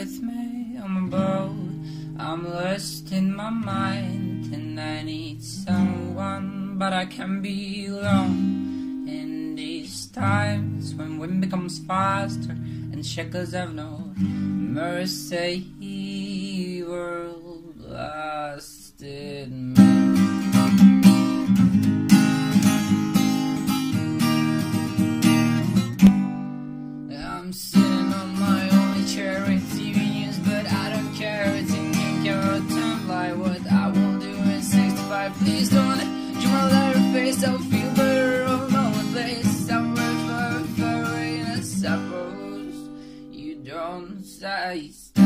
with me on my boat. I'm lost in my mind and I need someone, but I can be alone in these times when wind becomes faster and shackles have no mercy. World blasted me. I'm sitting on my only chair in TV news, but I don't care. It's in carrot time like what I will do in 65. Please don't do my letter face. I'll feel better all over the place. Somewhere far, far away, and I suppose you don't say stay.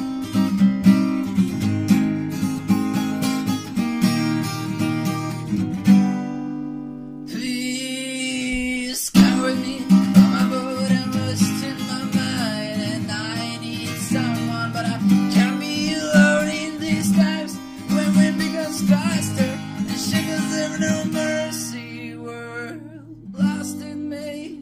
Please come with me on my boat. I'm lost in my mind and I need someone, but I can't be alone in these times when wind becomes faster and shackles have no mercy. World blasted me.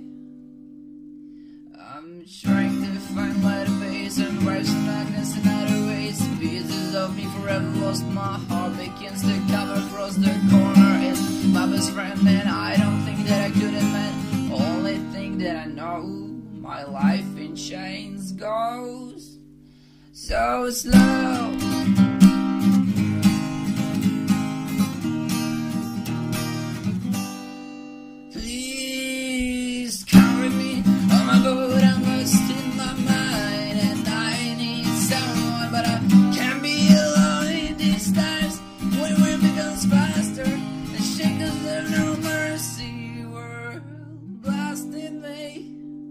I'm trying to find light of base and waves and darkness and other ways. Pieces of me forever lost. My heart begins to cover across the corner. It's my best friend and I don't think that I could admit. Only thing that I know, my life in chains goes so slow. Please come with me on my boat. I'm lost in my mind and I need someone, but I can't be alone in these times when wind becomes faster and shackles have no mercy. World blasted me.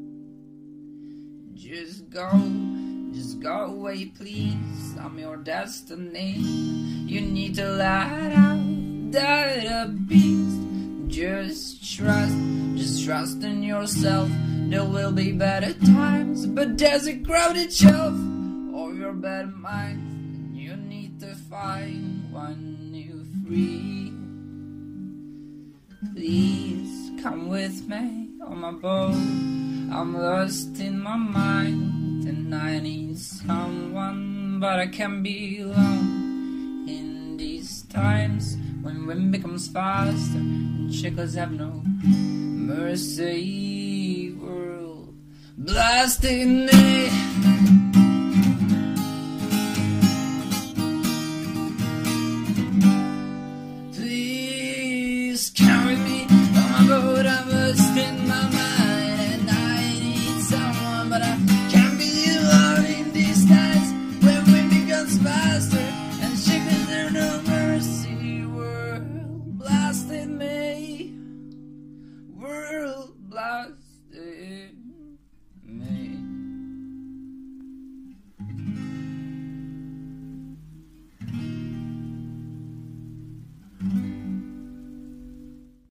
Just go away, please. I'm your destiny. You need to let out that beast. Just trust in yourself. There will be better times, but there's a crowded shelf of your better mind. You need to find one new free. Please come with me on my boat. I'm lost in my mind and I need someone, but I can't be alone in these times when wind becomes faster and shackles have no mercy. World blasted me. Please come with me